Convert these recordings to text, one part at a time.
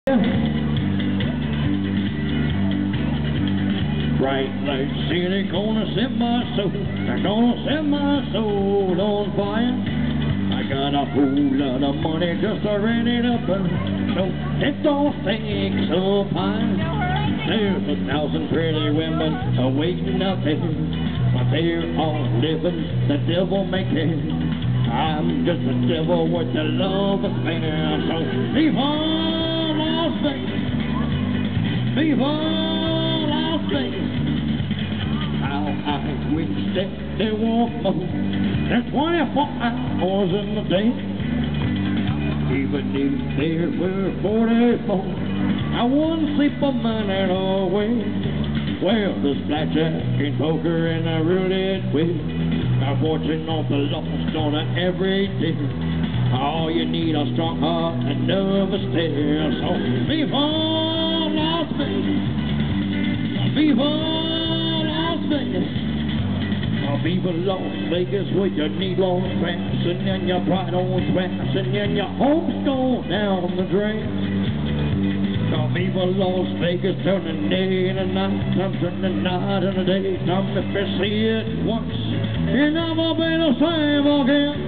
Bright light city gonna set my soul, I'm gonna set my soul on fire. I got a whole lot of money just ready to burn, so it don't take so fine. There's 1,000 pretty women waiting out there, but they're all living the devil making. I'm just a devil with the love affair, so viva Las Vegas, viva Las Vegas. How I wish that there was more than 24 hours in the day. Even if there were 44, I wouldn't sleep a minute away. Well, there's blackjack and poker and a roulette wheel, a fortune on the lost on every day. All you need a strong heart and nervous stare. So viva Las Vegas, viva Las Vegas, viva Las Vegas, with your needle straps and then your pride on straps and then your hopes go down the drain. Viva Las Vegas, turn the day into night, turn the night into day. Come if you see it once, you'll never be the same again.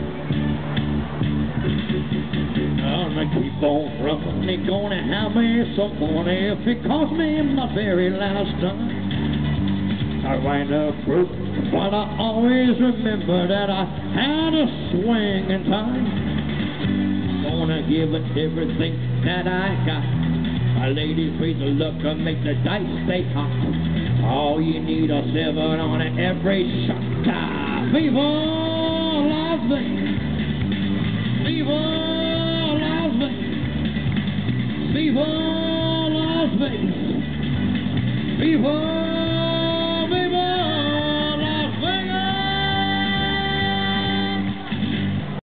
Gonna keep on running, they gonna have me some money if it costs me my very last time. I wind up broke, but I always remember that I had a swing in time. Gonna give it everything that I got. My ladies, please look and make the dice stay hot. All you need are 7 on every shot. Viva Las Vegas, viva Las Vegas, viva Las Vegas, viva